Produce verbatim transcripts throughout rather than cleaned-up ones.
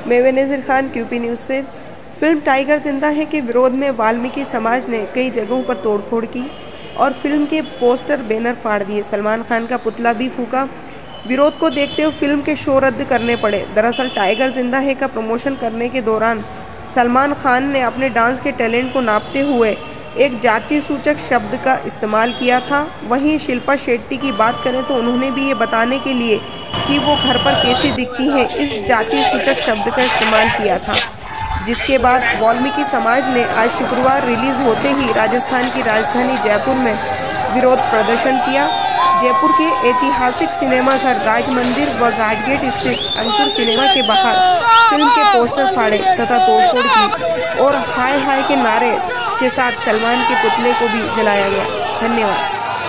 मैं Benazir Khan QP news से। Film Tiger Zinda Hai के विरोध में वाल्मीकि समाज ने कई जगहों पर तोड़फोड़ की और फिल्म के पोस्टर बैनर फाड़ दिए। सलमान खान का पुतला भी फूका। विरोध को देखते हुए फिल्म के शो रद्द करने पड़े। दरअसल टाइगर जिंदा है का प्रमोशन करने के दौरान सलमान खान ने अपने डांस के टैलेंट को नापते हुए एक जाति सूचक शब्द का इस्तेमाल किया था। वहीं शिल्पा शेट्टी की बात करें तो उन्होंने भी ये बताने के लिए कि वो घर पर कैसी दिखती हैं इस जाति सूचक शब्द का इस्तेमाल किया था, जिसके बाद वाल्मीकि समाज ने आज शुक्रवार रिलीज होते ही राजस्थान की राजधानी जयपुर में विरोध प्रदर्शन किया। जयपुर के ऐतिहासिक सिनेमाघर राज मंदिर व घाटगेट स्थित अंकुर सिनेमा के बाहर फिल्म के पोस्टर फाड़े तथा तोड़फोड़ की और हाय हाय के नारे के साथ सलमान के पुतले को भी जलाया गया। धन्यवाद।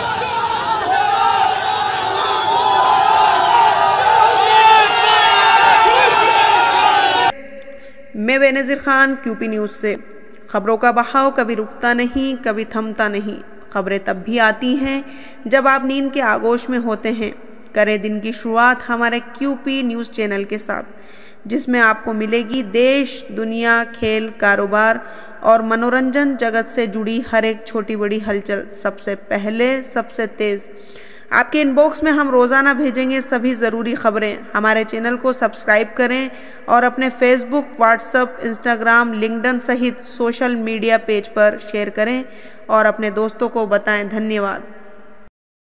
मैं बेनज़ीर खान क्यूपी न्यूज़ से। खबरों का बहाव कभी रुकता नहीं, कभी थमता नहीं। खबरें तब भी आती हैं जब आप नींद के आगोश में होते हैं। करें दिन की शुरुआत हमारे क्यूपी न्यूज़ चैनल के साथ, जिसमें आपको मिलेगी देश, दुनिया, खेल, कारोबार और मनोरंजन जगत से जुड़ी हर एक छोटी बड़ी हलचल सबसे पहले, सबसे तेज़ आपके इनबॉक्स में हम रोज़ाना भेजेंगे सभी ज़रूरी खबरें। हमारे चैनल को सब्सक्राइब करें और अपने फेसबुक, व्हाट्सएप, इंस्टाग्राम, लिंक्डइन सहित सोशल मीडिया पेज पर शेयर करें और अपने दोस्तों को बताएं। धन्यवाद।